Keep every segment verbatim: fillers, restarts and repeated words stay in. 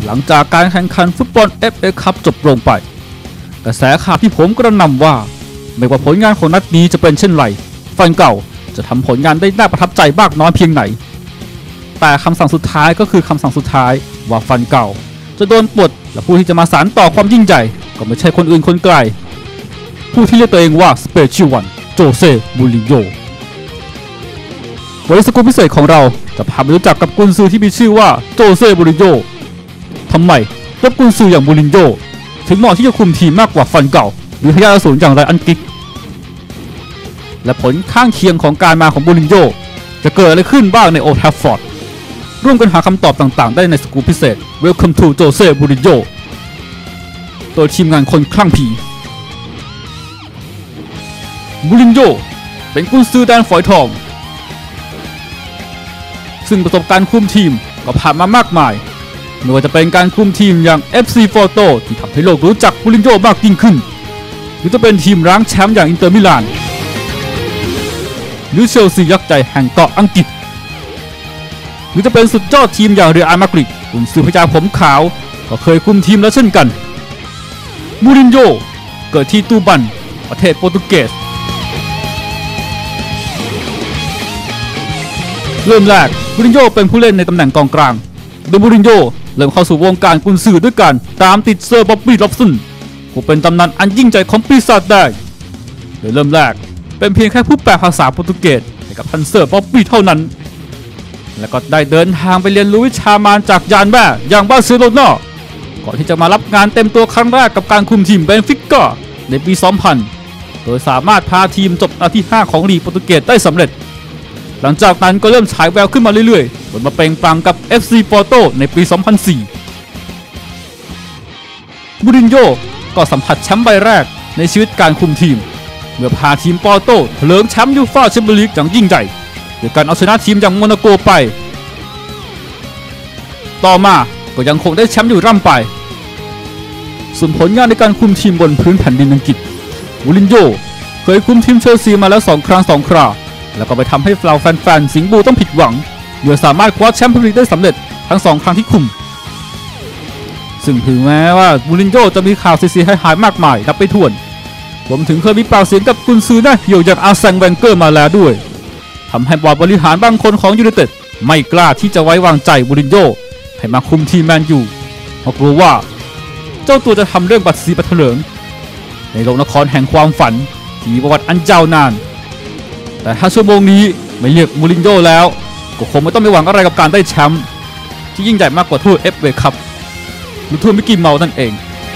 หลังจากการแข่งขันฟุตบอล เอฟ เอ คัพจบลงไปกระแสข่าวที่ผมกระหน่ำว่าไม่ว่าผลงานของนัดนี้จะเป็นเช่นไรฟันเก่าจะทำผลงานได้น่าประทับใจมากน้อยเพียงไหนแต่คำสั่งสุดท้ายก็คือคำสั่งสุดท้ายว่าฟันเก่าจะโดนปลดและผู้ที่จะมาสานต่อความยิ่งใหญ่ก็ไม่ใช่คนอื่นคนไกลผู้ที่เรียกตัวเองว่า Special One โจเซ่มูรินโญ่วันนี้สกู๊ปพิเศษของเราจะพาไปรู้จักกับกุนซือที่มีชื่อว่าโจเซ่มูรินโญ่ทำไมยกกุนซืออย่างมูรินโญ่ถึงเหมาะที่จะคุมทีมมากกว่าฟันเก่าหรือพยาอสูรอย่างไรอันกิกและผลข้างเคียงของการมาของมูรินโญ่จะเกิดอะไรขึ้นบ้างในโอลด์แทรฟฟอร์ดร่วมกันหาคำตอบต่างๆได้ในสกู๊ปพิเศษ Welcome to โจเซ่มูรินโญ่โดยทีมงานคนคลั่งผีมูรินโญ่เป็นกุนซือแดนฝอยทองซึ่งประสบการณ์คุมทีมก็ผ่านมามากมายไม่ว่าจะเป็นการคุมทีมอย่าง เอฟ ซี Porto ที่ทำให้โลกรู้จักมูรินโญ่มากยิ่งขึ้นหรือจะเป็นทีมร้างแชมป์อย่างอินเตอร์มิลานหรือเชลซียักษ์ใหญ่แห่งเกาะอังกฤษหรือจะเป็นสุดยอดทีมอย่างเรอัลมาดริดกุนซือพญาผมขาวก็เคยคุมทีมแล้วเช่นกันมูรินโญ่เกิดที่ตูบันประเทศโปรตุเกสเริ่มแรกมูรินโญ่เป็นผู้เล่นในตำแหน่งกองกลางโดยมูรินโญ่เริ่มเข้าสู่วงการกุนซือด้วยการตามติดเซอร์บ๊อบบี้ ร็อบสันผู้เป็นตำนานอันยิ่งใหญ่ของปีศาจแดงโดยเริ่มแรกเป็นเพียงแค่ผู้แปลภาษาโปรตุเกสให้กับทันเซอร์บ๊อบบี้เท่านั้นและก็ได้เดินทางไปเรียนรู้วิชามารจากยานแม่อย่างบาร์เซโลนาก่อนที่จะมารับงานเต็มตัวครั้งแรกกับการคุมทีมเบนฟิก้าในปี สองพัน โดยสามารถพาทีมจบอันดับที่ห้าของลีกโปรตุเกสได้สำเร็จหลังจากนั้นก็เริ่มฉายแววขึ้นมาเรื่อยๆจนมาเปล่งปลั่งกับ เอฟ ซี Porto ในปี สองพันสี่ มูรินโญ่ก็สัมผัสแชมป์ใบแรกในชีวิตการคุมทีมเมื่อพาทีมปอร์โตเถลิงแชมป์ยูฟ่าแชมเปี้ยนลีกอย่างยิ่งใหญ่โดยการเอาชนะทีมอย่างโมนาโกไปต่อมาก็ยังคงได้แชมป์อยู่ร่ำไปส่วนผลงานในการคุมทีมบนพื้นแผ่นดินอังกฤษมูรินโญ่เคยคุมทีมเชลซีมาแล้วสองครั้งสองคราแล้วก็ไปทำให้เราแฟนๆสิงห์บูต้องผิดหวังโดยสามารถคว้าแชมป์พรีเมียร์ลีกได้สำเร็จทั้งสองครั้งที่คุมซึ่งถึงแม้ว่ามูรินโญ่จะมีข่าวเสียหายๆมากมายนับไม่ถ้วนรวมถึงเคยมีปากเสียงกับกุนซือหน้าเหี่ยวอย่างอาร์เซน แวนเกอร์มาแล้วด้วยทำให้บอร์ดบริหารบางคนของยูไนเต็ดไม่กล้าที่จะไว้วางใจมูรินโญ่ให้มาคุมทีมแมนยูเพราะกลัวว่าเจ้าตัวจะทำเรื่องบัตรสีบัตรเถลิงในโรงละครแห่งความฝันที่มีประวัติอันยาวนานแต่ถ้าชั่วโมงนี้ไม่เลือกมูรินโญ่แล้วก็คงไม่ต้องไปหวังอะไรกับการได้แชมป์ที่ยิ่งใหญ่มากกว่าถ้วย เอฟ เอ คัพหรือถ้วยมิกกี้เมาส์นั่นเอง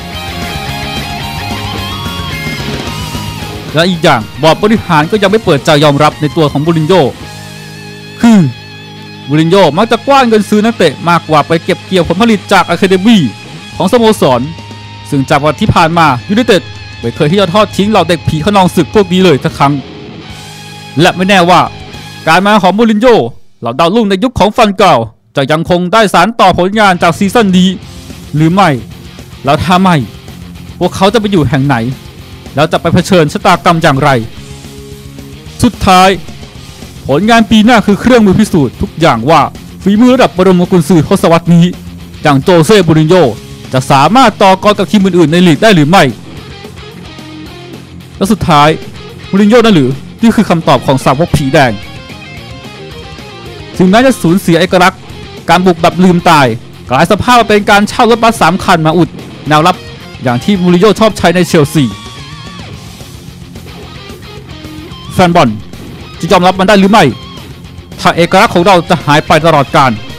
และอีกอย่างบอร์ดบริหารก็ยังไม่เปิดใจยอมรับในตัวของมูรินโญ่คือมูรินโญ่มักจะกว้านเงินซื้อนักเตะมากกว่าไปเก็บเกี่ยวผลผลิตจากอะคาเดมี่ของสโมสรซึ่งจากวันที่ผ่านมายูไนเต็ดไม่เคยที่จะทอดทิ้งเหล่าเด็กผีขนองศึกพวกนี้เลยสักครั้งและไม่แน่ว่าการมาของมูรินโญ่เหล่าดาวรุ่งในยุคของฟันเก่าจะยังคงได้สานต่อผลงานจากซีซั่นนี้หรือไม่แล้วถ้าไม่พวกเขาจะไปอยู่แห่งไหนแล้วจะไปเผชิญชะตากรรมอย่างไรสุดท้ายผลงานปีหน้าคือเครื่องมือพิสูจน์ทุกอย่างว่าฝีมือระดับบรมกุนซือทศวรรษนี้อย่างโจเซ่มูรินโญ่จะสามารถต่อกรกับทีมอื่นๆในลีกได้หรือไม่และสุดท้ายมูรินโญ่นั่นหรือนี่คือคำตอบของสาวกผีแดงถึงแม้จะสูญเสียเอกลักษณ์การบุกแบบลืมตายกลายสภาพมาเป็นการเช่ารถบัสสามคันมาอุดแนวรับอย่างที่มูรินโญ่ชอบใช้ในเชลซีแฟนบอลจะยอมรับมันได้หรือไม่ถ้าเอกลักษณ์ของเราจะหายไปตลอดกาล